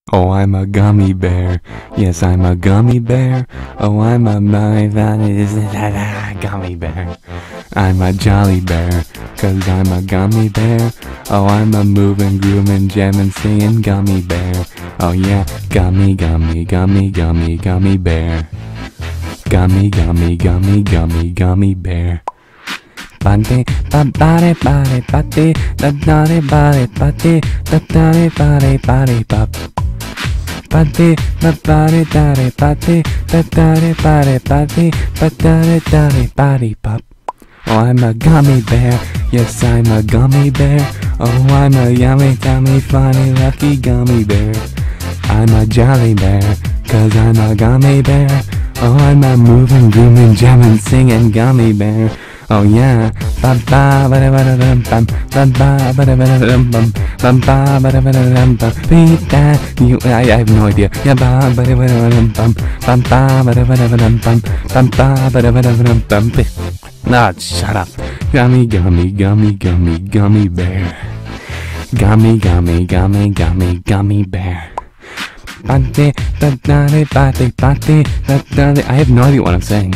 Oh, I'm a gummy bear. Yes, I'm a gummy bear. Oh, I'm a gummy bear. I'm a jolly bear, 'cause I'm a gummy bear. Oh, I'm a moving, grooving, jamming, singing gummy bear. Oh yeah, gummy, gummy, gummy, gummy, gummy bear. Gummy, gummy, gummy, gummy, gummy bear. Bante, bade, bade, bade, da da bade, bade, da da bade, bade, bop. Bade, da bade, dade, bade, da da bade, bade, da da dade, bade, pop. Oh, I'm a gummy bear. Yes, I'm a gummy bear. Oh, I'm a yummy, tummy, funny, lucky gummy bear. I'm a jolly bear, 'cause I'm a gummy bear. Oh, I'm a moving, grooving, jamming, singing gummy bear. Oh yeah, ba ba ba da ba da dum bum, ba ba ba da ba da dum bum, ba ba ba da ba da dum bum. Beat that, I have no idea. Yeah, ba ba da ba da dum bum, ba ba ba da ba da dum bum, ba ba ba da ba da dum bum. Ah, shut up. Gummy, gummy, gummy, gummy, gummy bear. Gummy, gummy, gummy, gummy, gummy bear. Bate, bate, bate, bate, bate. I have no idea what I'm saying.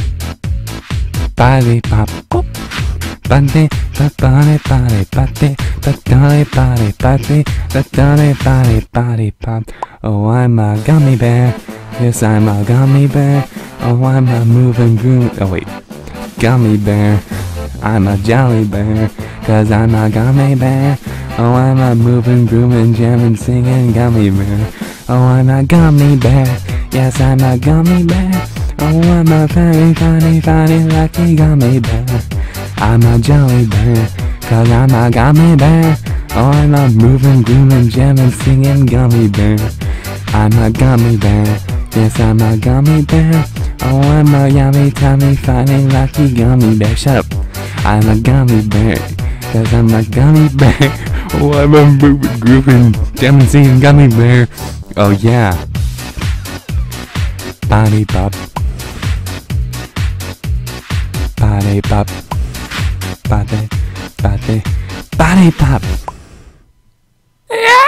Bate, pop, pop. Bate, bate, bate, bate, bate, bate, bate, bate, bate, pop. Oh, I'm a gummy bear. Yes, I'm a gummy bear. Oh, I'm a moving, grooving. Oh wait, gummy bear. I'm a jolly bear, 'cause I'm a gummy bear. Oh, I'm a moving, grooving, jamming, singing gummy bear. Oh, I'm a gummy bear. Yes, I'm a gummy bear. Oh, I'm a very funny, funny, lucky gummy bear. I'm a jolly bear, 'cause I'm a gummy bear. Oh, I'm a moving, grooving, jamming, singing gummy bear. I'm a gummy bear. Yes, I'm a gummy bear. Oh, I'm a yummy, tummy, funny, lucky gummy bear. Shut up. I'm a gummy bear, 'cause I'm a gummy bear. Oh, I'm a moving, grooving, jamming, singing gummy bear. Oh yeah. Body pop. Body pop. Body, body, body pop. Yeah!